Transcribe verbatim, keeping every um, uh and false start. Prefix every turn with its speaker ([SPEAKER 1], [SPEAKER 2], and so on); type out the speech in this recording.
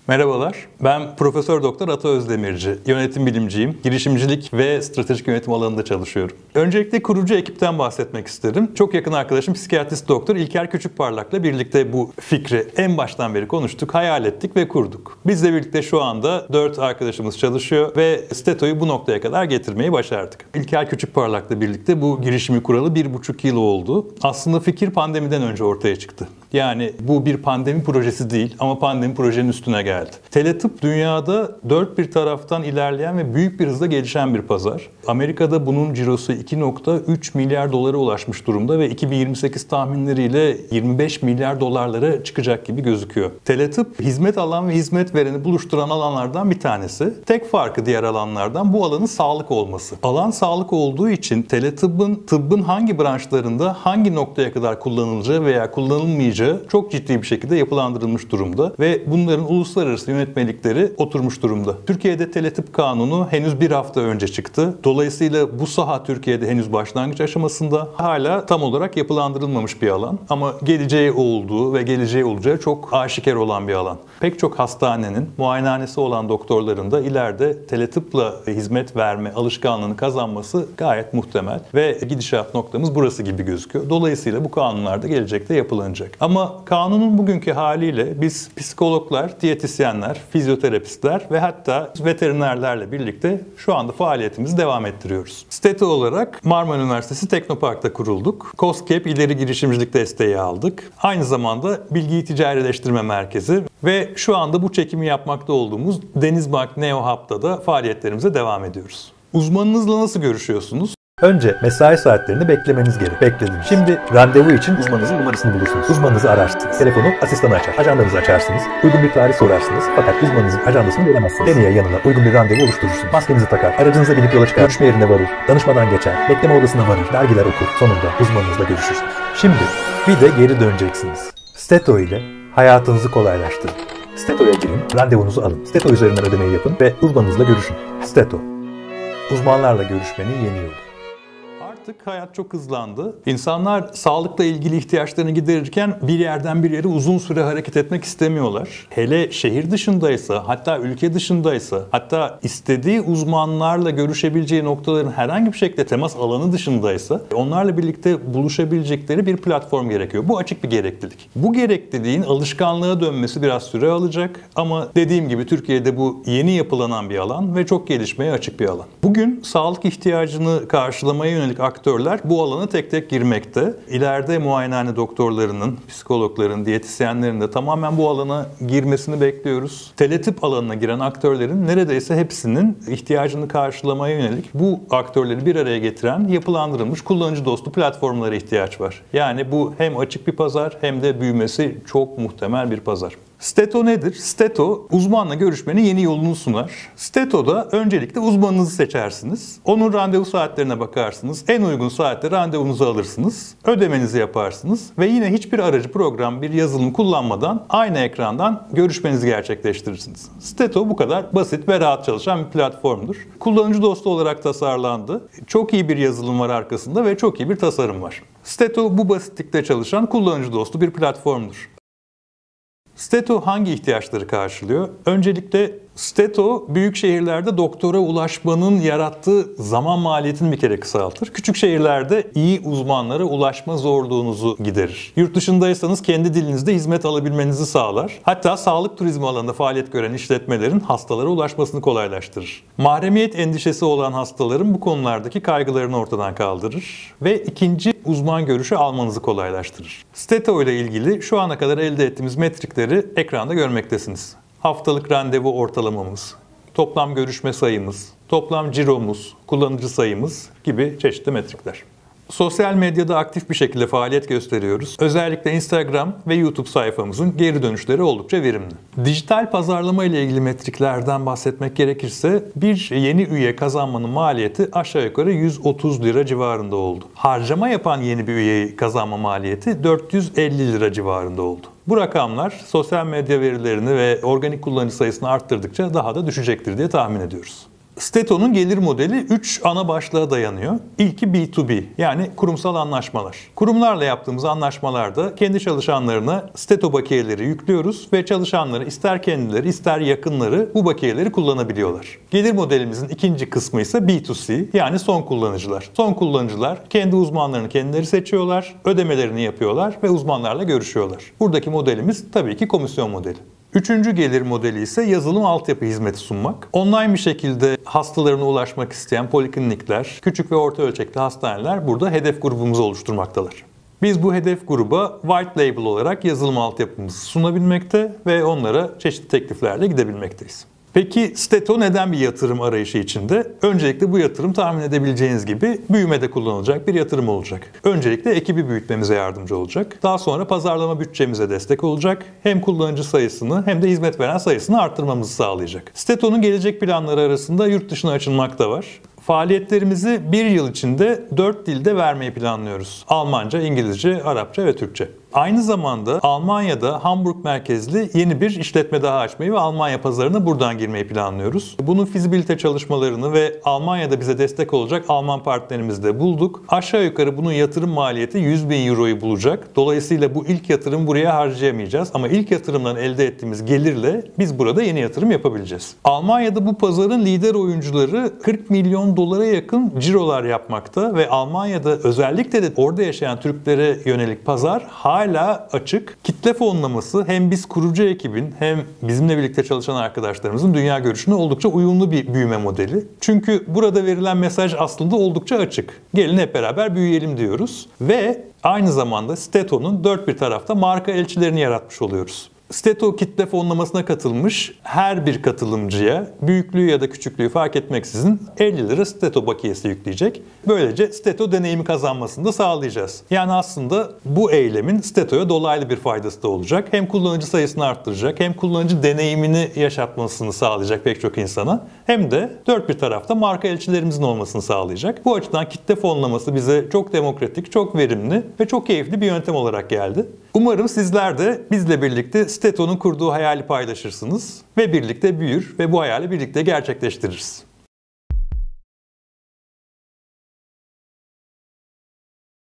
[SPEAKER 1] Merhabalar, ben Profesör Doktor Ata Özdemirci, yönetim bilimciyim, girişimcilik ve stratejik yönetim alanında çalışıyorum. Öncelikle kurucu ekipten bahsetmek isterim. Çok yakın arkadaşım psikiyatrist doktor İlker Küçükparlak'la birlikte bu fikri en baştan beri konuştuk, hayal ettik ve kurduk. Bizle birlikte şu anda dört arkadaşımız çalışıyor ve Steto'yu bu noktaya kadar getirmeyi başardık. İlker Küçükparlak'la birlikte bu girişimi kuralı bir buçuk yıl oldu. Aslında fikir pandemiden önce ortaya çıktı. Yani bu bir pandemi projesi değil ama pandemi projenin üstüne geldi. Teletıp dünyada dört bir taraftan ilerleyen ve büyük bir hızla gelişen bir pazar. Amerika'da bunun cirosu iki nokta üç milyar dolara ulaşmış durumda ve iki bin yirmi sekiz tahminleriyle yirmi beş milyar dolarlara çıkacak gibi gözüküyor. Teletıp hizmet alan ve hizmet vereni buluşturan alanlardan bir tanesi. Tek farkı diğer alanlardan bu alanın sağlık olması. Alan sağlık olduğu için teletıbbın tıbbın hangi branşlarında hangi noktaya kadar kullanılacağı veya kullanılmayacağı çok ciddi bir şekilde yapılandırılmış durumda ve bunların uluslararası yönetmelikleri oturmuş durumda. Türkiye'de Teletıp Kanunu henüz bir hafta önce çıktı. Dolayısıyla bu saha Türkiye'de henüz başlangıç aşamasında, hala tam olarak yapılandırılmamış bir alan ama geleceği olduğu ve geleceği olacağı çok aşikar olan bir alan. Pek çok hastanenin muayenehanesi olan doktorların da ileride teletıpla hizmet verme alışkanlığını kazanması gayet muhtemel ve gidişat noktamız burası gibi gözüküyor. Dolayısıyla bu kanunlar da gelecekte yapılanacak. Ama kanunun bugünkü haliyle biz psikologlar, diyetisyenler, fizyoterapistler ve hatta veterinerlerle birlikte şu anda faaliyetimizi devam ettiriyoruz. Steto olarak Marmara Üniversitesi Teknopark'ta kurulduk. KOSGEB ileri girişimcilik desteği aldık. Aynı zamanda Bilgiyi Ticarileştirme Merkezi ve şu anda bu çekimi yapmakta olduğumuz Denizbank Neo Hub'da da faaliyetlerimize devam ediyoruz. Uzmanınızla nasıl görüşüyorsunuz?
[SPEAKER 2] Önce mesai saatlerini beklemeniz gerek. Beklediniz. Şimdi randevu için uzmanınızın numarasını bulursunuz. Uzmanınızı ararsınız. Telefonu asistanı açar. Ajandanızı açarsınız. Uygun bir tarih sorarsınız. Fakat uzmanınızın ajandasını veremezsiniz. Deneye yanına uygun bir randevu oluşturursunuz. Maskenizi takar. Aracınıza binip yola çıkar. Görüşme yerine varır. Danışmadan geçer. Bekleme odasına varır. Dergiler okur. Sonunda uzmanınızla görüşürsünüz. Şimdi bir de geri döneceksiniz. Steto ile hayatınızı kolaylaştırın. Steto'ya girin. Randevunuzu alın. Steto üzerinden ödemeyi yapın ve uzmanınızla görüşün. Steto. Uzmanlarla görüşmenin yeni yolu.
[SPEAKER 1] Artık hayat çok hızlandı. İnsanlar sağlıkla ilgili ihtiyaçlarını giderirken bir yerden bir yere uzun süre hareket etmek istemiyorlar. Hele şehir dışındaysa, hatta ülke dışındaysa, hatta istediği uzmanlarla görüşebileceği noktaların herhangi bir şekilde temas alanı dışındaysa onlarla birlikte buluşabilecekleri bir platform gerekiyor. Bu açık bir gereklilik. Bu gerekliliğin alışkanlığa dönmesi biraz süre alacak ama dediğim gibi Türkiye'de bu yeni yapılanan bir alan ve çok gelişmeye açık bir alan. Bugün sağlık ihtiyacını karşılamaya yönelik aktörler bu alana tek tek girmekte. İleride muayenehane doktorlarının, psikologların, diyetisyenlerin de tamamen bu alana girmesini bekliyoruz. Teletip alanına giren aktörlerin neredeyse hepsinin ihtiyacını karşılamaya yönelik bu aktörleri bir araya getiren yapılandırılmış kullanıcı dostu platformlara ihtiyaç var. Yani bu hem açık bir pazar hem de büyümesi çok muhtemel bir pazar. Steto nedir? Steto, uzmanla görüşmenin yeni yolunu sunar. Steto'da öncelikle uzmanınızı seçersiniz. Onun randevu saatlerine bakarsınız. En uygun saatte randevunuzu alırsınız. Ödemenizi yaparsınız. Ve yine hiçbir aracı program, bir yazılım kullanmadan aynı ekrandan görüşmenizi gerçekleştirirsiniz. Steto bu kadar basit ve rahat çalışan bir platformdur. Kullanıcı dostu olarak tasarlandı. Çok iyi bir yazılım var arkasında ve çok iyi bir tasarım var. Steto bu basitlikte çalışan kullanıcı dostu bir platformdur. Steto hangi ihtiyaçları karşılıyor? Öncelikle Steto büyük şehirlerde doktora ulaşmanın yarattığı zaman maliyetini bir kere kısaltır. Küçük şehirlerde iyi uzmanlara ulaşma zorluğunuzu giderir. Yurt dışındaysanız kendi dilinizde hizmet alabilmenizi sağlar. Hatta sağlık turizmi alanında faaliyet gören işletmelerin hastalara ulaşmasını kolaylaştırır. Mahremiyet endişesi olan hastaların bu konulardaki kaygılarını ortadan kaldırır ve ikinci uzman görüşü almanızı kolaylaştırır. Steto ile ilgili şu ana kadar elde ettiğimiz metrikleri ekranda görmektesiniz. Haftalık randevu ortalamamız, toplam görüşme sayımız, toplam ciromuz, kullanıcı sayımız gibi çeşitli metrikler. Sosyal medyada aktif bir şekilde faaliyet gösteriyoruz. Özellikle Instagram ve YouTube sayfamızın geri dönüşleri oldukça verimli. Dijital pazarlama ile ilgili metriklerden bahsetmek gerekirse bir yeni üye kazanmanın maliyeti aşağı yukarı yüz otuz lira civarında oldu. Harcama yapan yeni bir üyeyi kazanma maliyeti dört yüz elli lira civarında oldu. Bu rakamlar sosyal medya verilerini ve organik kullanıcı sayısını arttırdıkça daha da düşecektir diye tahmin ediyoruz. Steto'nun gelir modeli üç ana başlığa dayanıyor. İlki B iki B, yani kurumsal anlaşmalar. Kurumlarla yaptığımız anlaşmalarda kendi çalışanlarına Steto bakiyeleri yüklüyoruz ve çalışanları ister kendileri ister yakınları bu bakiyeleri kullanabiliyorlar. Gelir modelimizin ikinci kısmı ise B iki C, yani son kullanıcılar. Son kullanıcılar kendi uzmanlarını kendileri seçiyorlar, ödemelerini yapıyorlar ve uzmanlarla görüşüyorlar. Buradaki modelimiz tabii ki komisyon modeli. Üçüncü gelir modeli ise yazılım altyapı hizmeti sunmak. Online bir şekilde hastalarına ulaşmak isteyen poliklinikler, küçük ve orta ölçekli hastaneler burada hedef grubumuzu oluşturmaktalar. Biz bu hedef gruba white label olarak yazılım altyapımızı sunabilmekte ve onlara çeşitli tekliflerle gidebilmekteyiz. Peki Steto neden bir yatırım arayışı içinde? Öncelikle bu yatırım tahmin edebileceğiniz gibi büyümede kullanılacak bir yatırım olacak. Öncelikle ekibi büyütmemize yardımcı olacak. Daha sonra pazarlama bütçemize destek olacak. Hem kullanıcı sayısını hem de hizmet veren sayısını arttırmamızı sağlayacak. Steto'nun gelecek planları arasında yurt dışına açılmak da var. Faaliyetlerimizi bir yıl içinde dört dilde vermeyi planlıyoruz. Almanca, İngilizce, Arapça ve Türkçe. Aynı zamanda Almanya'da Hamburg merkezli yeni bir işletme daha açmayı ve Almanya pazarına buradan girmeyi planlıyoruz. Bunun fizibilite çalışmalarını ve Almanya'da bize destek olacak Alman partnerimizi de bulduk. Aşağı yukarı bunun yatırım maliyeti yüz bin euroyu bulacak. Dolayısıyla bu ilk yatırım buraya harcayamayacağız. Ama ilk yatırımdan elde ettiğimiz gelirle biz burada yeni yatırım yapabileceğiz. Almanya'da bu pazarın lider oyuncuları kırk milyon dolara yakın cirolar yapmakta ve Almanya'da özellikle de orada yaşayan Türklere yönelik pazar hala Hala açık. Kitle fonlaması hem biz kurucu ekibin hem bizimle birlikte çalışan arkadaşlarımızın dünya görüşüne oldukça uyumlu bir büyüme modeli. Çünkü burada verilen mesaj aslında oldukça açık. Gelin hep beraber büyüyelim diyoruz ve aynı zamanda Steto'nun dört bir tarafta marka elçilerini yaratmış oluyoruz. Steto kitle fonlamasına katılmış her bir katılımcıya büyüklüğü ya da küçüklüğü fark etmeksizin elli lira Steto bakiyesi yükleyecek. Böylece Steto deneyimi kazanmasını da sağlayacağız. Yani aslında bu eylemin Steto'ya dolaylı bir faydası da olacak. Hem kullanıcı sayısını arttıracak hem kullanıcı deneyimini yaşatmasını sağlayacak pek çok insana. Hem de dört bir tarafta marka elçilerimizin olmasını sağlayacak. Bu açıdan kitle fonlaması bize çok demokratik, çok verimli ve çok keyifli bir yöntem olarak geldi. Umarım sizler de bizle birlikte Steto'nun kurduğu hayali paylaşırsınız ve birlikte büyür ve bu hayali birlikte gerçekleştiririz.